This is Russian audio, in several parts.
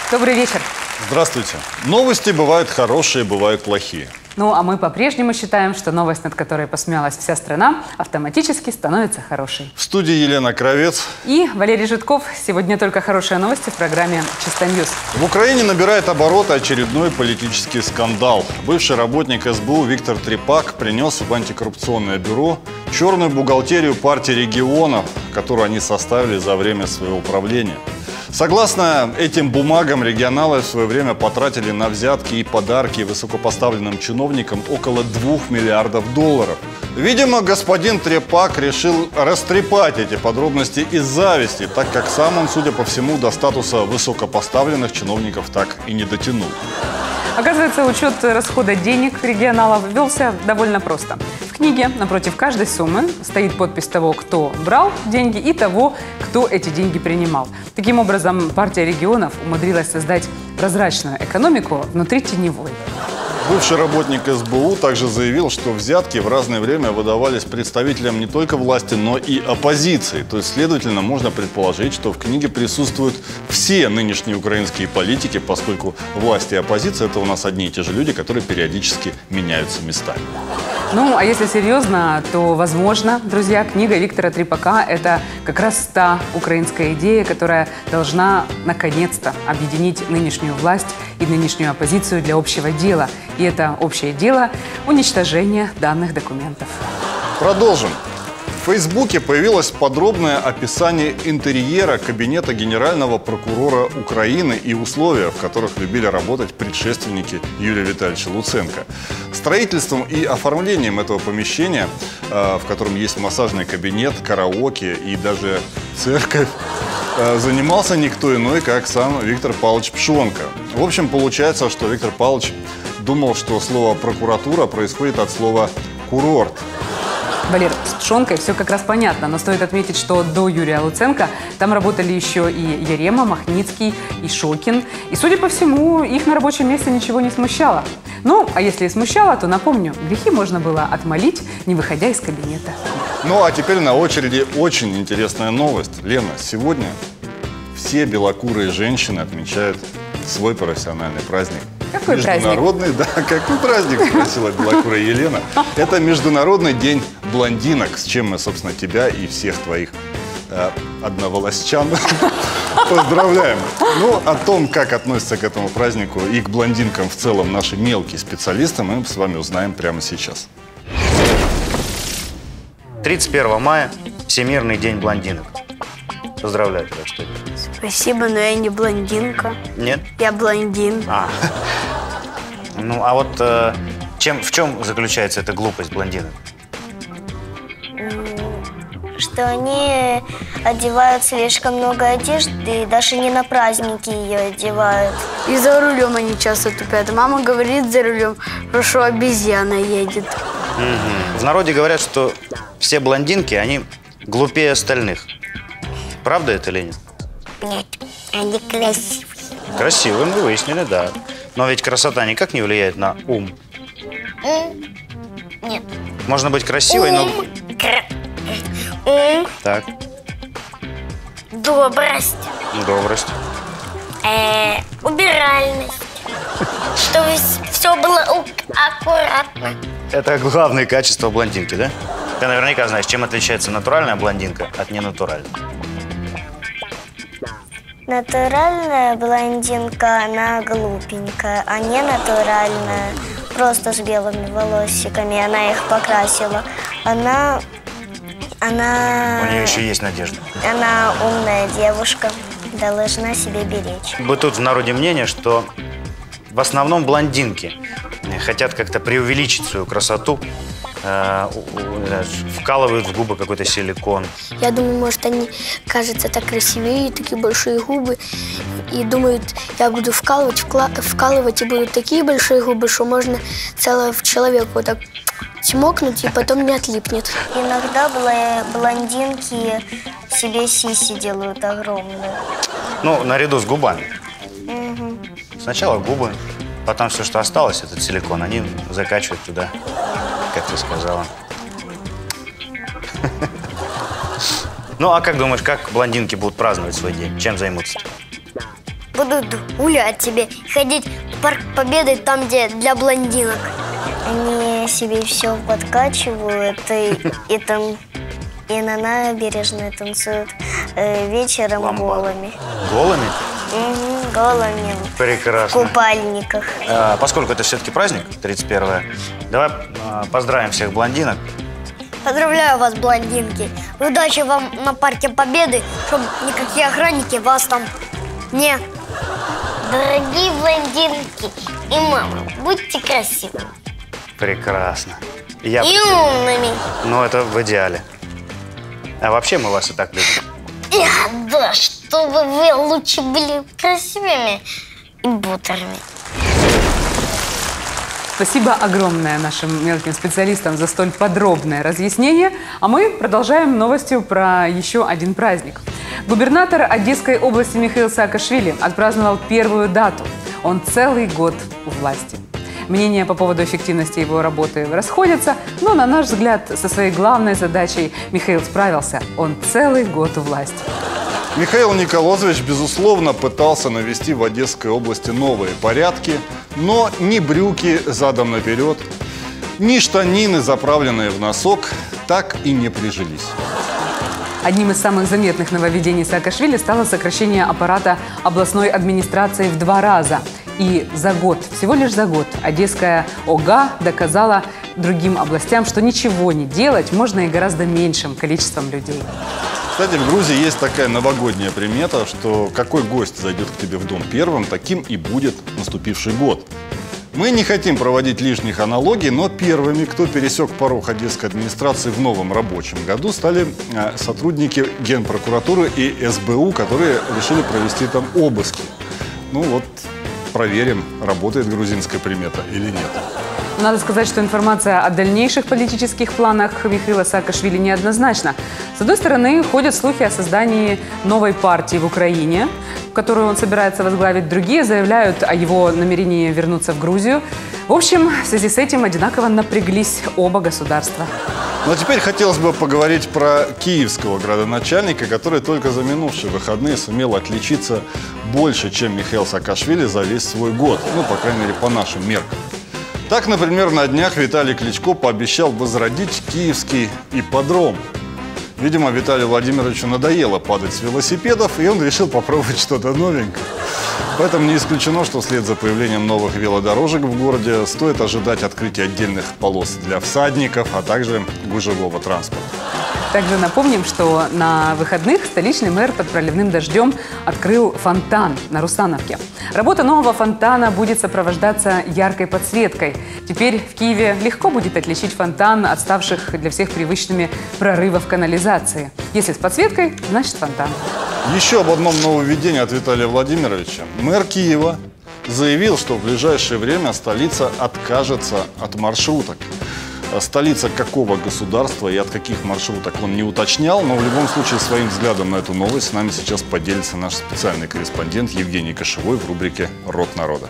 Добрый вечер. Здравствуйте. Новости бывают хорошие, бывают плохие. Ну, а мы по-прежнему считаем, что новость, над которой посмеялась вся страна, автоматически становится хорошей. В студии Елена Кравец. И Валерий Житков. Сегодня только хорошие новости в программе «Чисто Ньюс». В Украине набирает обороты очередной политический скандал. Бывший работник СБУ Виктор Трепак принес в антикоррупционное бюро черную бухгалтерию партии регионов, которую они составили за время своего правления. Согласно этим бумагам, регионалы в свое время потратили на взятки и подарки высокопоставленным чиновникам около 2 миллиардов долларов. Видимо, господин Трепак решил растрепать эти подробности из зависти, так как сам он, судя по всему, до статуса высокопоставленных чиновников так и не дотянул. Оказывается, учет расхода денег регионалов велся довольно просто. В книге напротив каждой суммы стоит подпись того, кто брал деньги, и того, кто эти деньги принимал. Таким образом, партия регионов умудрилась создать прозрачную экономику внутри теневой. Бывший работник СБУ также заявил, что взятки в разное время выдавались представителям не только власти, но и оппозиции. То есть, следовательно, можно предположить, что в книге присутствуют все нынешние украинские политики, поскольку власть и оппозиция – это у нас одни и те же люди, которые периодически меняются местами. Ну, а если серьезно, то, возможно, друзья, книга Виктора Трепака – это как раз та украинская идея, которая должна наконец-то объединить нынешнюю власть и нынешнюю оппозицию для общего дела. И это общее дело – уничтожение данных документов. Продолжим. В Фейсбуке появилось подробное описание интерьера кабинета генерального прокурора Украины и условия, в которых любили работать предшественники Юрия Витальевича Луценко. Строительством и оформлением этого помещения, в котором есть массажный кабинет, караоке и даже церковь, занимался никто иной, как сам Виктор Павлович Пшонка. В общем, получается, что Виктор Павлович думал, что слово «прокуратура» происходит от слова «курорт». Валер, с Пшонкой все как раз понятно, но стоит отметить, что до Юрия Луценко там работали еще и Ярема, Махницкий, и Шокин. И, судя по всему, их на рабочем месте ничего не смущало. Ну, а если и смущало, то, напомню, грехи можно было отмолить, не выходя из кабинета. Ну, а теперь на очереди очень интересная новость. Лена, сегодня все белокурые женщины отмечают свой профессиональный праздник. Какой международный, праздник? Да, какой праздник, спросила белокурая Елена. Это Международный день блондинок, с чем мы, собственно, тебя и всех твоих одноволосчан поздравляем. Ну, о том, как относятся к этому празднику и к блондинкам в целом наши мелкие специалисты, мы с вами узнаем прямо сейчас. 31 мая – Всемирный день блондинок. Поздравляю тебя, что ли. Спасибо, но я не блондинка. Нет? Я блондин. Ну, а вот в чем заключается эта глупость блондинок? Что они одевают слишком много одежды и даже не на праздники ее одевают. И за рулем они часто тупят. Мама говорит за рулем, что обезьяна едет. В народе говорят, что все блондинки, они глупее остальных. Правда это, Леня? Нет, они красивые. Красивые, мы выяснили, да. Но ведь красота никак не влияет на ум. Нет. Можно быть красивой, но... Ум. Так, Добрость. добрость. Убиральность. Чтобы все было аккуратно. Это главные качества блондинки, да? Ты наверняка знаешь, чем отличается натуральная блондинка от ненатуральной. Натуральная блондинка, она глупенькая, а не натуральная, просто с белыми волосиками. Она их покрасила. Она... У нее еще есть надежда. Она умная девушка, должна себе беречь. Бытует в народе мнение, что в основном блондинки хотят как-то преувеличить свою красоту, вкалывают в губы какой-то силикон. Я думаю, может, они кажутся так красивее, такие большие губы, и думают, я буду вкалывать, и будут такие большие губы, что можно целого человека вот так чмокнуть, и потом не отлипнет. Иногда блондинки себе сиси делают огромные. Ну, наряду с губами. Сначала губы, потом все, что осталось, этот силикон, они закачивают туда, как ты сказала. Ну, а как думаешь, как блондинки будут праздновать свой день? Чем займутся? будут гулять тебе, ходить в парк Победы, там, где для блондинок. Они себе все подкачивают и на набережной танцуют вечером голыми. Голыми? Угу, голыми. Прекрасно. В купальниках. Поскольку это все-таки праздник, 31-е, давай поздравим всех блондинок. Поздравляю вас, блондинки. Удачи вам на парке Победы, чтобы никакие охранники вас там не... Дорогие блондинки и мама, будьте красивыми. Прекрасно. И умными. Ну, это в идеале. А вообще мы вас и так любим. Да, чтобы вы лучше были красивыми и бодрыми. Спасибо огромное нашим мелким специалистам за столь подробное разъяснение. А мы продолжаем новостью про еще один праздник. Губернатор Одесской области Михаил Саакашвили отпраздновал первую дату. Он целый год у власти. Мнения по поводу эффективности его работы расходятся, но, на наш взгляд, со своей главной задачей Михаил справился. Он целый год у власти. Михаил Николозович, безусловно, пытался навести в Одесской области новые порядки, но ни брюки задом наперед, ни штанины, заправленные в носок, так и не прижились. Одним из самых заметных нововведений Саакашвили стало сокращение аппарата областной администрации в 2 раза. И за год, всего лишь за год, Одесская ОГА доказала другим областям, что ничего не делать можно и гораздо меньшим количеством людей. Кстати, в Грузии есть такая новогодняя примета, что какой гость зайдет к тебе в дом первым, таким и будет наступивший год. Мы не хотим проводить лишних аналогий, но первыми, кто пересек порог Одесской администрации в новом рабочем году, стали сотрудники Генпрокуратуры и СБУ, которые решили провести там обыски. Ну вот, проверим, работает грузинская примета или нет. Надо сказать, что информация о дальнейших политических планах Михаила Саакашвили неоднозначна. С одной стороны, ходят слухи о создании новой партии в Украине, которую он собирается возглавить. Другие заявляют о его намерении вернуться в Грузию. В общем, в связи с этим одинаково напряглись оба государства. Ну а теперь хотелось бы поговорить про киевского градоначальника, который только за минувшие выходные сумел отличиться больше, чем Михаил Саакашвили за весь свой год. Ну, по крайней мере, по нашим меркам. Так, например, на днях Виталий Кличко пообещал возродить киевский ипподром. Видимо, Виталию Владимировичу надоело падать с велосипедов, и он решил попробовать что-то новенькое. Поэтому не исключено, что вслед за появлением новых велодорожек в городе стоит ожидать открытия отдельных полос для всадников, а также гужевого транспорта. Также напомним, что на выходных столичный мэр под проливным дождем открыл фонтан на Русановке. Работа нового фонтана будет сопровождаться яркой подсветкой. Теперь в Киеве легко будет отличить фонтан от ставших для всех привычными прорывов канализации. Если с подсветкой, значит фонтан. Еще об одном нововведении от Виталия Владимировича. Мэр Киева заявил, что в ближайшее время столица откажется от маршруток. Столица какого государства и от каких маршруток он не уточнял, но в любом случае своим взглядом на эту новость с нами сейчас поделится наш специальный корреспондент Евгений Кошевой в рубрике «Рот народа».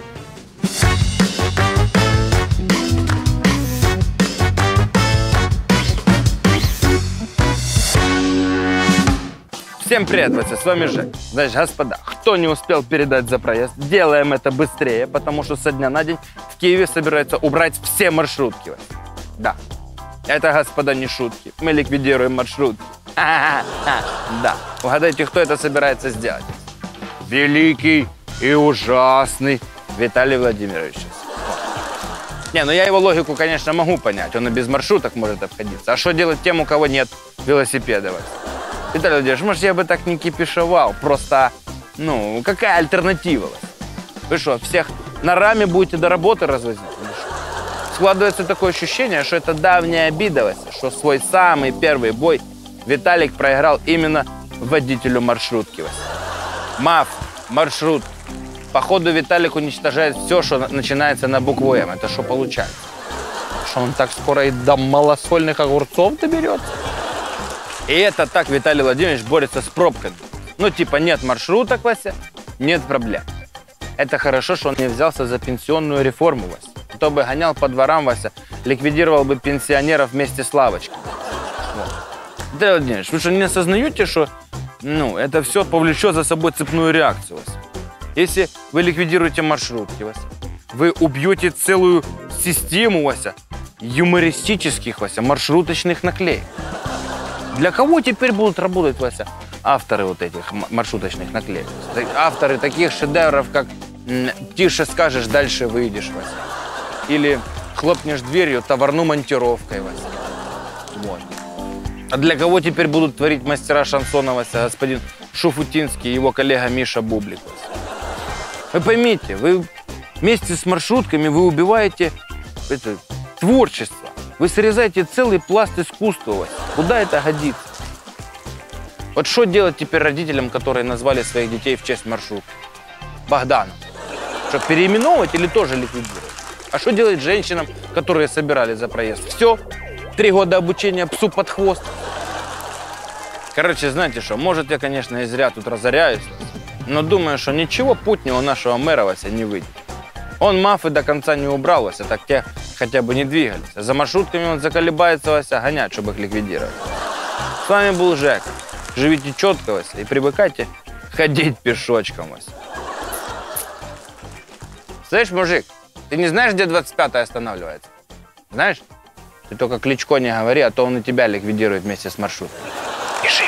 Всем привет, Вася, с вами Жек. Значит, господа, кто не успел передать за проезд, делаем это быстрее, потому что со дня на день в Киеве собираются убрать все маршрутки. Да, это, господа, не шутки. Мы ликвидируем маршрутки. Да, угадайте, кто это собирается сделать? Великий и ужасный Виталий Владимирович. Не, ну я его логику, конечно, могу понять. Он и без маршруток может обходиться. А что делать тем, у кого нет велосипедов? Виталий Владимирович, может, я бы так не кипишевал, просто, ну, какая альтернатива? Вы что, всех на раме будете до работы развозить? Складывается такое ощущение, что это давняя обида, что свой самый первый бой Виталик проиграл именно водителю маршрутки. МАФ, маршрут. Походу, Виталик уничтожает все, что начинается на букву М. Это что получается? Что он так скоро и до малосольных огурцов доберется? И это так Виталий Владимирович борется с пробками. Ну, типа, нет маршруток, Вася, нет проблем. Это хорошо, что он не взялся за пенсионную реформу, Вася. Кто бы гонял по дворам, Вася, ликвидировал бы пенсионеров вместе с лавочкой. Вот. Виталий Владимирович, вы что, не осознаете, что, ну, это все повлечет за собой цепную реакцию, Вася? Если вы ликвидируете маршрутки, Вася, вы убьете целую систему, Вася, юмористических, Вася, маршруточных наклеек. Для кого теперь будут работать, Вася, авторы вот этих маршруточных наклеек? Авторы таких шедевров, как «Тише скажешь, дальше выйдешь», Вася. Или «Хлопнешь дверью, товарну монтировкой», Вася. Вот. А для кого теперь будут творить мастера шансона, Вася, господин Шуфутинский и его коллега Миша Бублик, Вася? Вы поймите, вы вместе с маршрутками вы убиваете это творчество. Вы срезаете целый пласт искусства, Вася. Куда это годится? Вот что делать теперь родителям, которые назвали своих детей в честь маршрута? Богдана. Что, переименовывать или тоже ликвидировать? А что делать женщинам, которые собирали за проезд? Все, 3 года обучения псу под хвост. Короче, знаете что, может, я, конечно, и зря тут разоряюсь, но думаю, что ничего путнего нашего мэра, Вася, не выйдет. Он мафы до конца не убрал, Вася, так те хотя бы не двигались. А за маршрутками он заколебается, Вася, гонять, чтобы их ликвидировать. С вами был Жек. Живите четко, Вася, и привыкайте ходить пешочком, Вася. Слышь, мужик, ты не знаешь, где 25-я останавливается? Знаешь? Ты только Кличко не говори, а то он и тебя ликвидирует вместе с маршрутом. Пиши.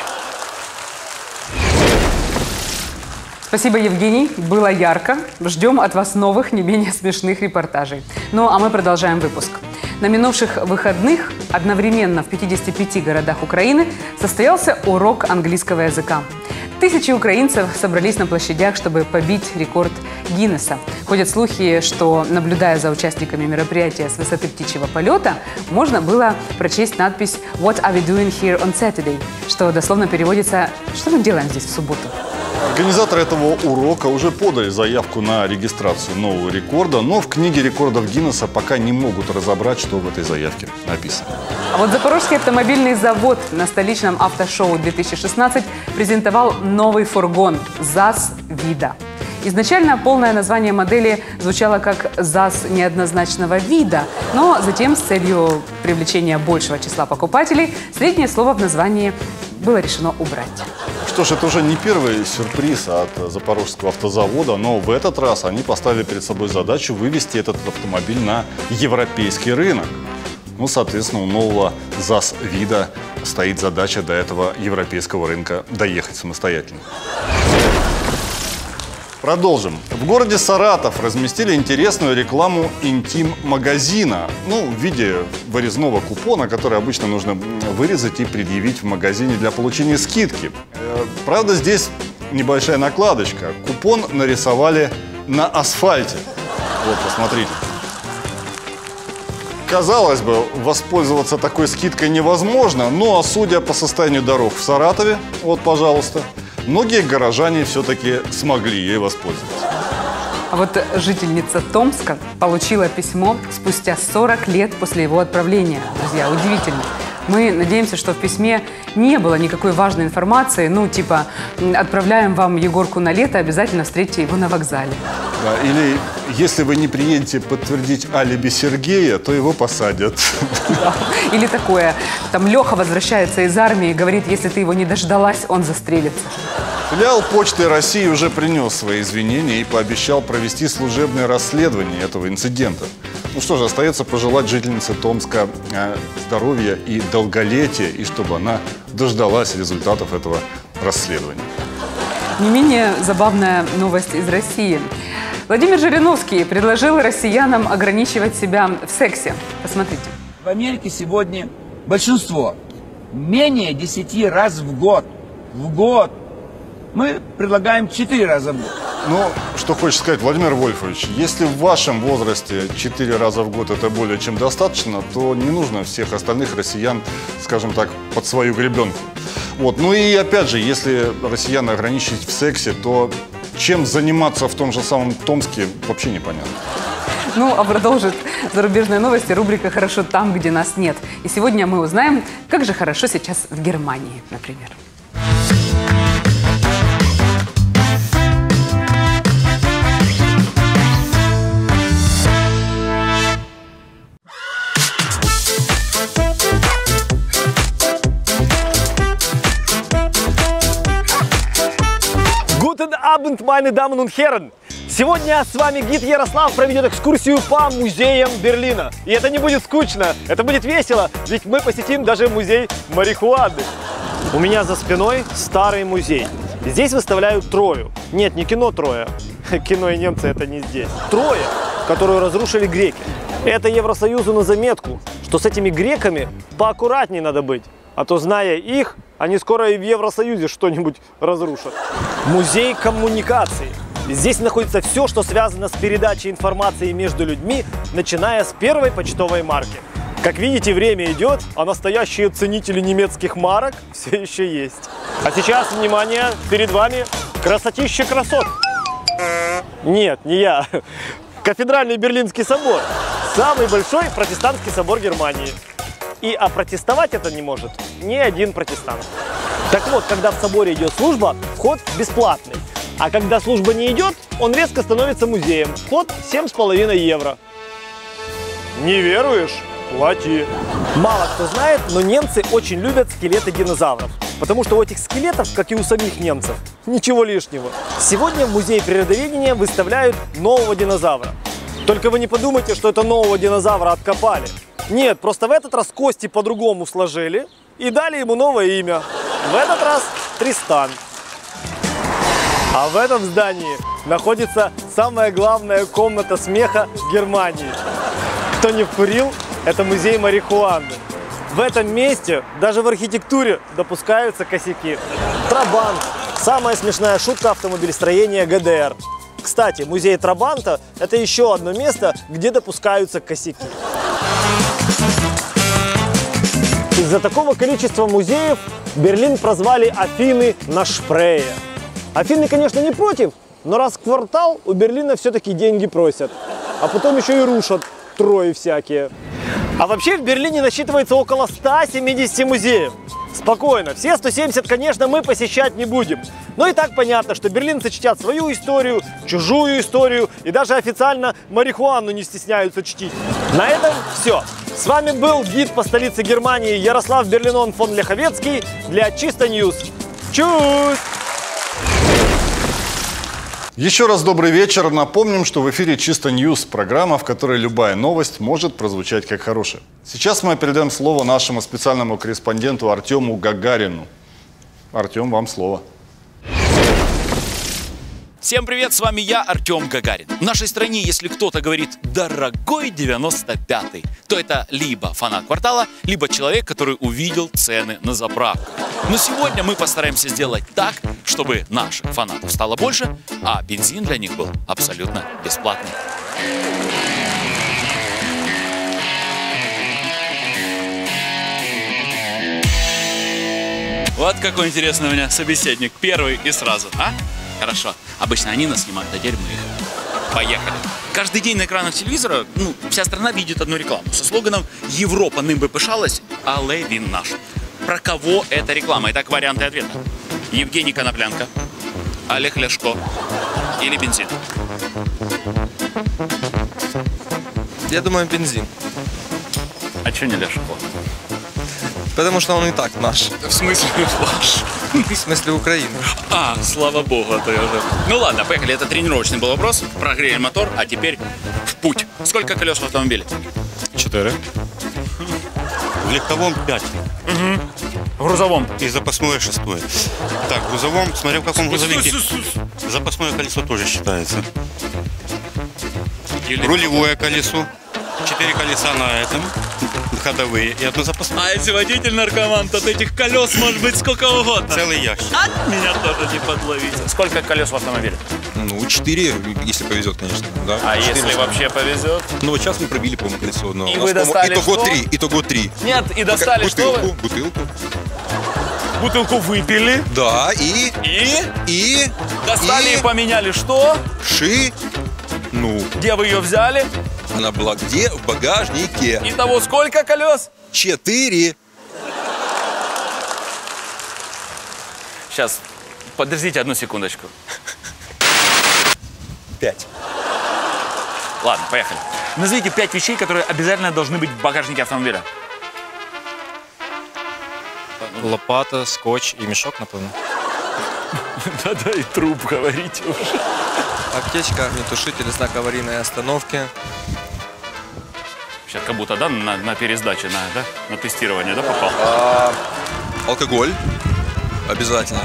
Спасибо, Евгений. Было ярко. Ждем от вас новых, не менее смешных репортажей. Ну, а мы продолжаем выпуск. На минувших выходных одновременно в 55 городах Украины состоялся урок английского языка. Тысячи украинцев собрались на площадях, чтобы побить рекорд Гиннесса. Ходят слухи, что, наблюдая за участниками мероприятия с высоты птичьего полета, можно было прочесть надпись «What are we doing here on Saturday?», что дословно переводится «Что мы делаем здесь в субботу?». Организаторы этого урока уже подали заявку на регистрацию нового рекорда, но в книге рекордов Гиннесса пока не могут разобрать, что в этой заявке написано. А вот Запорожский автомобильный завод на столичном автошоу 2016 презентовал новый фургон ЗАЗ «Вида». Изначально полное название модели звучало как «ЗАЗ неоднозначного вида», но затем с целью привлечения большего числа покупателей среднее слово в названии было решено убрать. Что ж, это уже не первый сюрприз от Запорожского автозавода, но в этот раз они поставили перед собой задачу вывести этот автомобиль на европейский рынок. Ну, соответственно, у нового ЗАЗ «Вида» стоит задача до этого европейского рынка доехать самостоятельно. Продолжим. В городе Саратов разместили интересную рекламу интим-магазина. Ну, в виде вырезного купона, который обычно нужно вырезать и предъявить в магазине для получения скидки. Правда, здесь небольшая накладочка. Купон нарисовали на асфальте. Вот, посмотрите. Казалось бы, воспользоваться такой скидкой невозможно, но, судя по состоянию дорог в Саратове, вот, пожалуйста, многие горожане все-таки смогли ей воспользоваться. А вот жительница Томска получила письмо спустя 40 лет после его отправления. Друзья, удивительно. Мы надеемся, что в письме не было никакой важной информации, ну, типа, отправляем вам Егорку на лето, обязательно встретите его на вокзале. Да, или если вы не приедете подтвердить алиби Сергея, то его посадят. Да. Или такое, там Леха возвращается из армии, говорит, если ты его не дождалась, он застрелится. Филиал Почты России уже принес свои извинения и пообещал провести служебное расследование этого инцидента. Ну что же, остается пожелать жительнице Томска здоровья и долголетия, и чтобы она дождалась результатов этого расследования. Не менее забавная новость из России. Владимир Жириновский предложил россиянам ограничивать себя в сексе. Посмотрите. В Америке сегодня большинство менее 10 раз в год. В год. Мы предлагаем 4 раза в год. Ну, что хочешь сказать, Владимир Вольфович, если в вашем возрасте 4 раза в год это более чем достаточно, то не нужно всех остальных россиян, скажем так, под свою гребенку. Вот. Ну и опять же, если россиян ограничить в сексе, то чем заниматься в том же самом Томске, вообще непонятно. Ну, а продолжит зарубежные новости рубрика «Хорошо там, где нас нет». И сегодня мы узнаем, как же хорошо сейчас в Германии, например. Abend, meine Damen und Herren! Сегодня с вами гид Ярослав проведет экскурсию по музеям Берлина. И это не будет скучно, это будет весело, ведь мы посетим даже музей марихуаны. У меня за спиной старый музей. Здесь выставляют Трою. Нет, не кино Троя. Кино и немцы это не здесь. Троя, которую разрушили греки. Это Евросоюзу на заметку, что с этими греками поаккуратнее надо быть. А то, зная их, они скоро и в Евросоюзе что-нибудь разрушат. Музей коммуникаций. Здесь находится все, что связано с передачей информации между людьми, начиная с первой почтовой марки. Как видите, время идет, а настоящие ценители немецких марок все еще есть. А сейчас, внимание, перед вами красотища красот. Нет, не я. Кафедральный Берлинский собор. Самый большой протестантский собор Германии. И опротестовать это не может ни один протестант. Так вот, когда в соборе идет служба, вход бесплатный. А когда служба не идет, он резко становится музеем. Вход 7,5 евро. Не веруешь? Плати. Мало кто знает, но немцы очень любят скелеты динозавров. Потому что у этих скелетов, как и у самих немцев, ничего лишнего. Сегодня в музее природоведения выставляют нового динозавра. Только вы не подумайте, что это нового динозавра откопали. Нет, просто в этот раз кости по-другому сложили и дали ему новое имя. В этот раз Тристан. А в этом здании находится самая главная комната смеха Германии. Кто не вкурил, это музей марихуаны. В этом месте даже в архитектуре допускаются косяки. Трабант – самая смешная шутка автомобилестроения ГДР. Кстати, музей Трабанта – это еще одно место, где допускаются косяки. Из-за такого количества музеев Берлин прозвали Афины на Шпрее. Афины, конечно, не против, но раз в квартал у Берлина все-таки деньги просят. А потом еще и рушат Трои всякие. А вообще в Берлине насчитывается около 170 музеев. Спокойно, все 170, конечно, мы посещать не будем. Но и так понятно, что берлинцы чтят свою историю, чужую историю и даже официально марихуану не стесняются чтить. На этом все. С вами был гид по столице Германии Ярослав Берлинон фон Ляховецкий для Чисто Ньюс. Чус! Еще раз добрый вечер. Напомним, что в эфире «Чисто Ньюс» – программа, в которой любая новость может прозвучать как хорошая. Сейчас мы передаем слово нашему специальному корреспонденту Артему Гагарину. Артем, вам слово. Всем привет, с вами я, Артем Гагарин. В нашей стране, если кто-то говорит «дорогой 95-й», то это либо фанат квартала, либо человек, который увидел цены на заправках. Но сегодня мы постараемся сделать так, чтобы наших фанатов стало больше, а бензин для них был абсолютно бесплатный. Вот какой интересный у меня собеседник. Первый и сразу, а? Хорошо. Обычно они нас снимают, а теперь мы их. Поехали. Каждый день на экранах телевизора, вся страна видит одну рекламу со слоганом «Европа ним бы пишалась, але він наш». Про кого эта реклама? Итак, варианты ответа. Евгений Коноплянка, Олег Ляшко или бензин? Я думаю, бензин. А что не Ляшко? Потому что он и так наш. В смысле наш? В смысле Украины. А, слава богу, а то я уже... Ну ладно, поехали. Это тренировочный был вопрос. Прогрели мотор, а теперь в путь. Сколько колес в автомобиле? 4. В легковом 5. Угу. В грузовом? И запасное 6. Так, в грузовом, смотря в каком грузовике. Запасное колесо тоже считается. Рулевое колесо. 4 колеса на этом. Ходовые и одно запасное. А если водитель наркоман, то этих колес может быть сколько угодно. Целый ящик. От меня тоже не подловить. Сколько колес в автомобиле? 4, если повезет, конечно. Да? А если вообще повезет? Ну, вот сейчас мы пробили, по-моему, колесо одно. И вы достали итого что? 3, итого 3. Нет, и достали что вы? Бутылку. Бутылку выпили. Да, и... Достали и поменяли что? Где вы ее взяли? Она была где? В багажнике. Итого сколько колес? 4. Сейчас, подождите одну секундочку. 5. Ладно, поехали. Назовите 5 вещей, которые обязательно должны быть в багажнике автомобиля. Лопата, скотч и мешок, напевно. Да-да, и труп, говорите уже. Аптечка, огнетушитель, знак аварийной остановки. Сейчас как будто, да, на пересдаче, на тестирование, да, попал? Алкоголь. Обязательно.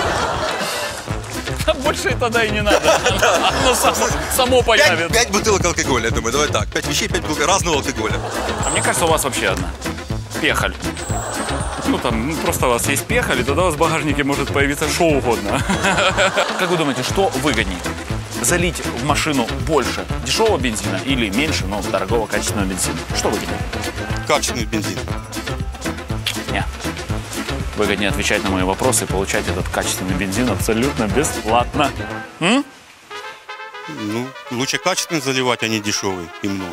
Больше тогда и не надо. Оно само появится. 5 бутылок алкоголя, я думаю. Давай так. 5 вещей, 5 бутылок разного алкоголя. А мне кажется, у вас вообще одна. Пехаль. Ну, там, просто у вас есть пехаль, и тогда у вас в багажнике может появиться что угодно. Как вы думаете, что выгоднее? Залить в машину больше дешевого бензина или меньше, но дорогого качественного бензина? Что выгоднее? Качественный бензин. Нет. Выгоднее отвечать на мои вопросы и получать этот качественный бензин абсолютно бесплатно. Ну, лучше качественный заливать, а не дешевый и много.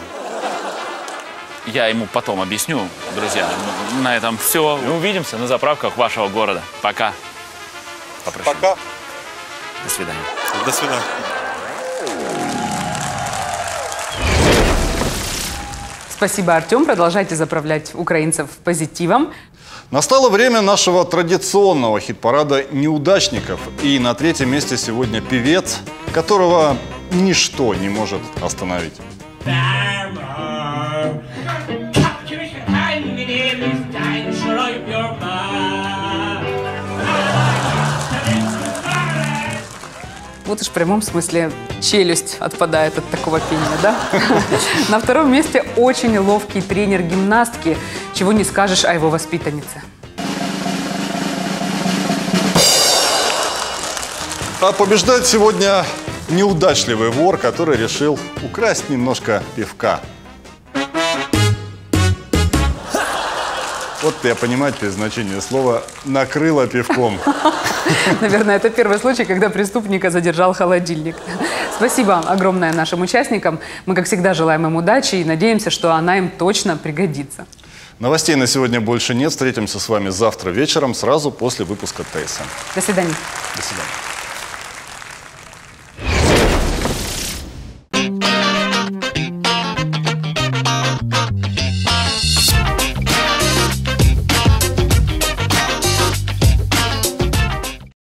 Я ему потом объясню, друзья. На этом все. Увидимся на заправках вашего города. Пока. Попрощаемся. Пока. До свидания. До свидания. Спасибо, Артем. Продолжайте заправлять украинцев позитивом. Настало время нашего традиционного хит-парада неудачников. И на третьем месте сегодня певец, которого ничто не может остановить. Вот уж в прямом смысле челюсть отпадает от такого пения, да? На втором месте очень ловкий тренер гимнастки. Чего не скажешь о его воспитаннице. А побеждает сегодня неудачливый вор, который решил украсть немножко пивка. Вот я понимаю теперь значение слова «накрыло пивком». Наверное, это первый случай, когда преступника задержал холодильник. Спасибо огромное нашим участникам. Мы, как всегда, желаем им удачи и надеемся, что она им точно пригодится. Новостей на сегодня больше нет. Встретимся с вами завтра вечером, сразу после выпуска ТСН. До свидания. До свидания.